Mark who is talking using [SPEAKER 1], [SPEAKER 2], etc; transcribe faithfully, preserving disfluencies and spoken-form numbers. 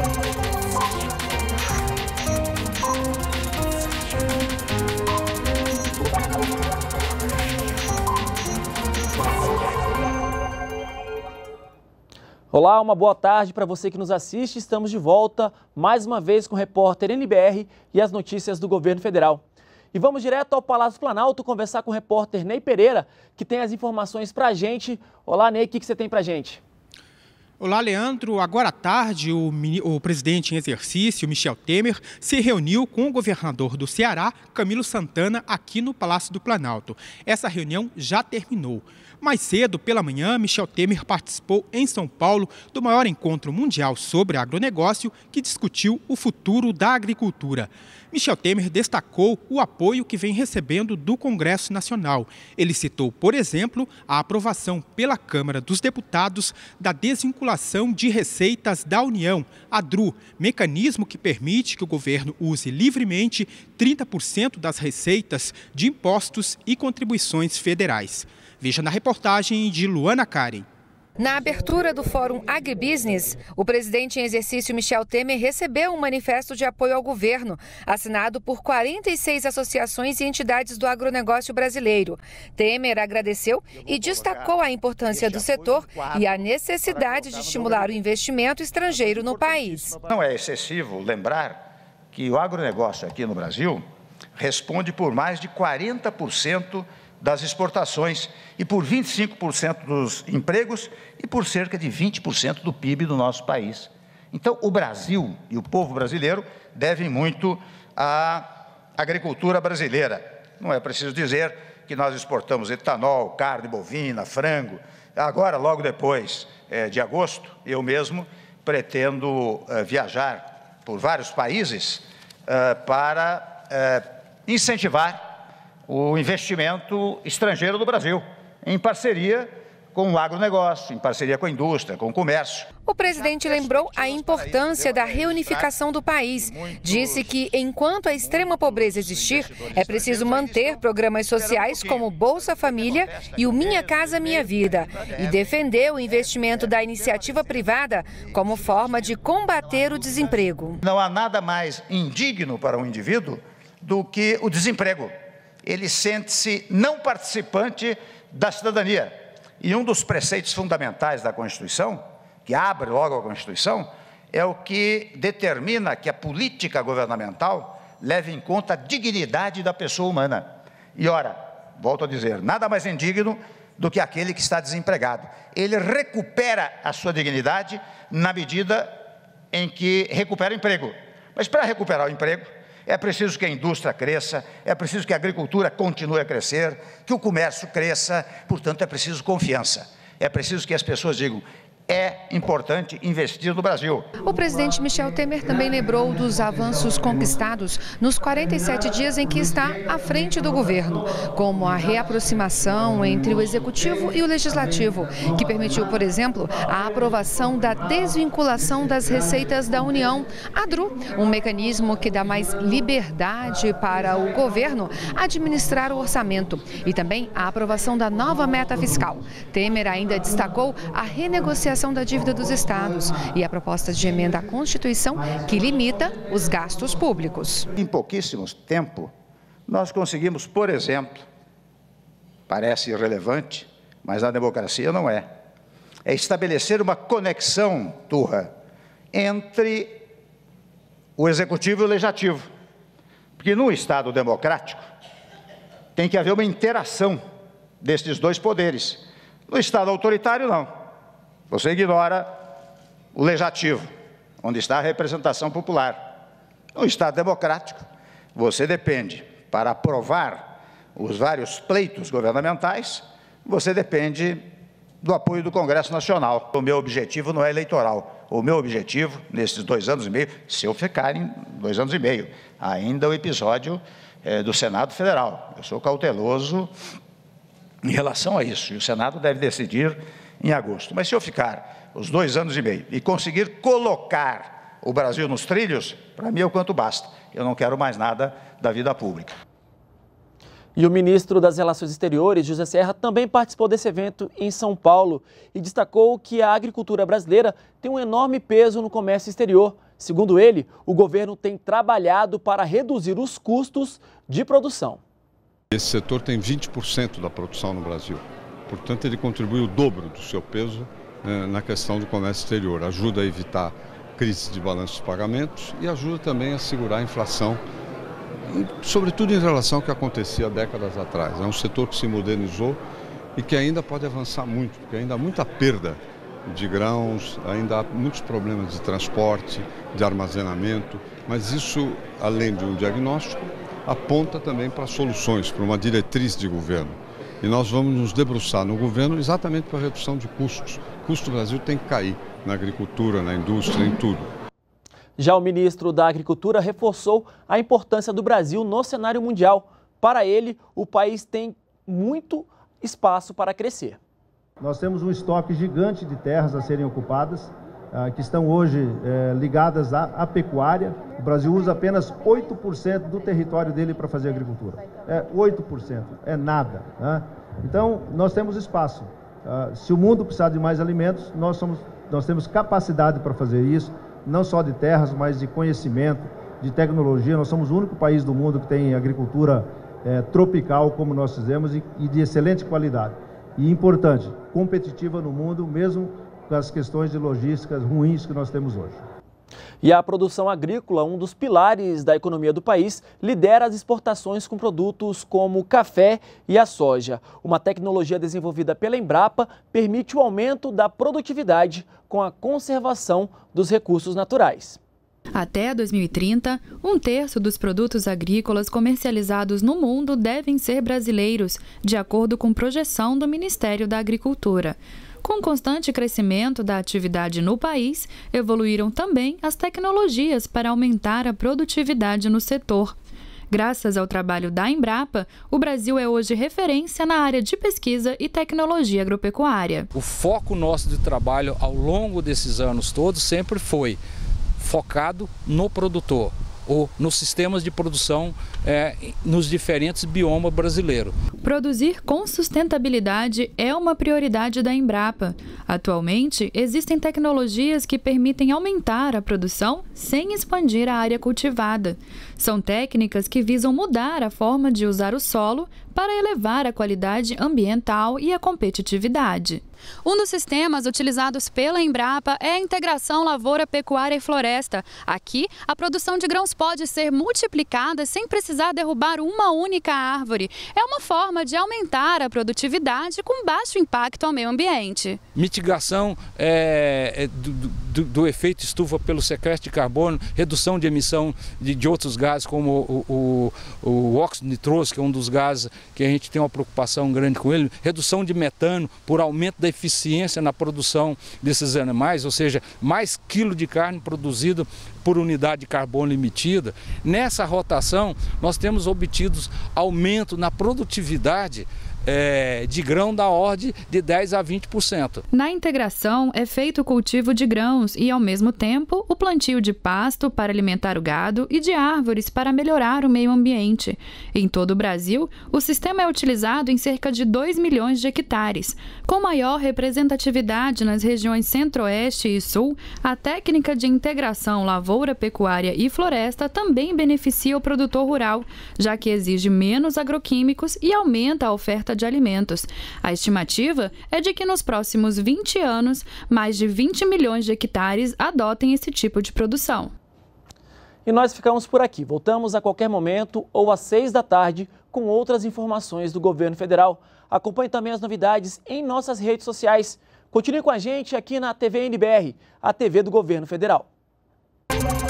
[SPEAKER 1] Olá, uma boa tarde para você que nos assiste. Estamos de volta mais uma vez com o repórter N B R e as notícias do governo federal. E vamos direto ao Palácio Planalto conversar com o repórter Ney Pereira, que tem as informações para a gente. Olá, Ney, o que, que você tem para a gente?
[SPEAKER 2] Olá, Leandro. Agora à tarde, o, o presidente em exercício, Michel Temer, se reuniu com o governador do Ceará, Camilo Santana, aqui no Palácio do Planalto. Essa reunião já terminou. Mais cedo, pela manhã, Michel Temer participou em São Paulo do maior encontro mundial sobre agronegócio que discutiu o futuro da agricultura. Michel Temer destacou o apoio que vem recebendo do Congresso Nacional. Ele citou, por exemplo, a aprovação pela Câmara dos Deputados da desvinculação de receitas da União, a D R U, mecanismo que permite que o governo use livremente trinta por cento das receitas de impostos e contribuições federais. Veja na reportagem de Luana Karen.
[SPEAKER 3] Na abertura do Fórum Agribusiness, o presidente em exercício Michel Temer recebeu um manifesto de apoio ao governo, assinado por quarenta e seis associações e entidades do agronegócio brasileiro. Temer agradeceu e destacou a importância do setor e a necessidade de estimular o investimento estrangeiro no país.
[SPEAKER 4] Não é excessivo lembrar que o agronegócio aqui no Brasil responde por mais de quarenta por cento das exportações e por vinte e cinco por cento dos empregos e por cerca de vinte por cento do P I B do nosso país. Então, o Brasil e o povo brasileiro devem muito à agricultura brasileira. Não é preciso dizer que nós exportamos etanol, carne bovina, frango. Agora, logo depois eh, de agosto, eu mesmo pretendo eh, viajar por vários países eh, para eh, incentivar o investimento estrangeiro do Brasil, em parceria com o agronegócio, em parceria com a indústria, com o comércio.
[SPEAKER 3] O presidente lembrou a importância da reunificação do país. Disse que, enquanto a extrema pobreza existir, é preciso manter programas sociais como Bolsa Família e o Minha Casa Minha Vida. E defendeu o investimento da iniciativa privada como forma de combater o desemprego.
[SPEAKER 4] Não há nada mais indigno para um indivíduo do que o desemprego. Ele sente-se não participante da cidadania. E um dos preceitos fundamentais da Constituição, que abre logo a Constituição, é o que determina que a política governamental leve em conta a dignidade da pessoa humana. E, ora, volto a dizer, nada mais indigno do que aquele que está desempregado. Ele recupera a sua dignidade na medida em que recupera o emprego. Mas para recuperar o emprego, é preciso que a indústria cresça, é preciso que a agricultura continue a crescer, que o comércio cresça, portanto, é preciso confiança. É preciso que as pessoas digam, é importante investir no Brasil.
[SPEAKER 3] O presidente Michel Temer também lembrou dos avanços conquistados nos quarenta e sete dias em que está à frente do governo, como a reaproximação entre o Executivo e o Legislativo, que permitiu, por exemplo, a aprovação da desvinculação das receitas da União, a D R U, um mecanismo que dá mais liberdade para o governo administrar o orçamento, e também a aprovação da nova meta fiscal. Temer ainda destacou a renegociação da dívida dos estados e a proposta de emenda à Constituição que limita os gastos públicos.
[SPEAKER 4] Em pouquíssimo tempo, nós conseguimos, por exemplo, parece irrelevante, mas na democracia não é, é estabelecer uma conexão, Turra, entre o Executivo e o Legislativo. Porque no Estado democrático tem que haver uma interação destes dois poderes. No Estado autoritário, não. Você ignora o legislativo, onde está a representação popular. No Estado democrático, você depende, para aprovar os vários pleitos governamentais, você depende do apoio do Congresso Nacional. O meu objetivo não é eleitoral. O meu objetivo, nesses dois anos e meio, se eu ficar em dois anos e meio, ainda o episódio é, do Senado Federal. Eu sou cauteloso em relação a isso, e o Senado deve decidir em agosto. Mas se eu ficar os dois anos e meio e conseguir colocar o Brasil nos trilhos, para mim é o quanto basta. Eu não quero mais nada da vida pública.
[SPEAKER 1] E o ministro das Relações Exteriores, José Serra, também participou desse evento em São Paulo e destacou que a agricultura brasileira tem um enorme peso no comércio exterior. Segundo ele, o governo tem trabalhado para reduzir os custos de produção.
[SPEAKER 5] Esse setor tem vinte por cento da produção no Brasil, portanto ele contribui o dobro do seu peso eh, na questão do comércio exterior, ajuda a evitar crise de balanço de pagamentos e ajuda também a segurar a inflação, sobretudo em relação ao que acontecia décadas atrás. É um setor que se modernizou e que ainda pode avançar muito, porque ainda há muita perda de grãos, ainda há muitos problemas de transporte, de armazenamento, mas isso, além de um diagnóstico, aponta também para soluções, para uma diretriz de governo. E nós vamos nos debruçar no governo exatamente para a redução de custos. O custo do Brasil tem que cair na agricultura, na indústria, em tudo.
[SPEAKER 1] Já o ministro da Agricultura reforçou a importância do Brasil no cenário mundial. Para ele, o país tem muito espaço para crescer.
[SPEAKER 6] Nós temos um estoque gigante de terras a serem ocupadas, que estão hoje é, ligadas à, à pecuária. O Brasil usa apenas oito por cento do território dele para fazer agricultura. É oito por cento, é nada, né? Então, nós temos espaço. Se o mundo precisar de mais alimentos, nós, somos, nós temos capacidade para fazer isso, não só de terras, mas de conhecimento, de tecnologia. Nós somos o único país do mundo que tem agricultura é, tropical, como nós fizemos, e, e de excelente qualidade. E importante, competitiva no mundo, mesmo com as questões de logísticas ruins que nós temos hoje.
[SPEAKER 1] E a produção agrícola, um dos pilares da economia do país, lidera as exportações com produtos como o café e a soja. Uma tecnologia desenvolvida pela Embrapa permite o aumento da produtividade com a conservação dos recursos naturais.
[SPEAKER 7] Até dois mil e trinta, um terço dos produtos agrícolas comercializados no mundo devem ser brasileiros, de acordo com projeção do Ministério da Agricultura. Com o constante crescimento da atividade no país, evoluíram também as tecnologias para aumentar a produtividade no setor. Graças ao trabalho da Embrapa, o Brasil é hoje referência na área de pesquisa e tecnologia agropecuária.
[SPEAKER 8] O foco nosso de trabalho ao longo desses anos todos sempre foi focado no produtor ou nos sistemas de produção é, nos diferentes biomas brasileiros.
[SPEAKER 7] Produzir com sustentabilidade é uma prioridade da Embrapa. Atualmente, existem tecnologias que permitem aumentar a produção sem expandir a área cultivada. São técnicas que visam mudar a forma de usar o solo para elevar a qualidade ambiental e a competitividade.
[SPEAKER 9] Um dos sistemas utilizados pela Embrapa é a integração lavoura, pecuária e floresta. Aqui, a produção de grãos pode ser multiplicada sem precisar derrubar uma única árvore. É uma forma de aumentar a produtividade com baixo impacto ao meio ambiente.
[SPEAKER 8] Mitigação é, é, do, do, do efeito estufa pelo sequestro de carbono, redução de emissão de, de outros gases como o, o, o óxido nitroso, que é um dos gases que a gente tem uma preocupação grande com ele, redução de metano por aumento da eficiência na produção desses animais, ou seja, mais quilo de carne produzido por unidade de carbono emitida. Nessa rotação, nós temos obtido aumento na produtividade É, de grão da ordem de dez a vinte por cento.
[SPEAKER 7] Na integração é feito o cultivo de grãos e, ao mesmo tempo, o plantio de pasto para alimentar o gado e de árvores para melhorar o meio ambiente. Em todo o Brasil, o sistema é utilizado em cerca de dois milhões de hectares. Com maior representatividade nas regiões centro-oeste e sul, a técnica de integração lavoura, pecuária e floresta também beneficia o produtor rural, já que exige menos agroquímicos e aumenta a oferta de alimentos. A estimativa é de que nos próximos vinte anos, mais de vinte milhões de hectares adotem esse tipo de produção.
[SPEAKER 1] E nós ficamos por aqui. Voltamos a qualquer momento ou às seis da tarde com outras informações do governo federal. Acompanhe também as novidades em nossas redes sociais. Continue com a gente aqui na T V N B R, a T V do governo federal.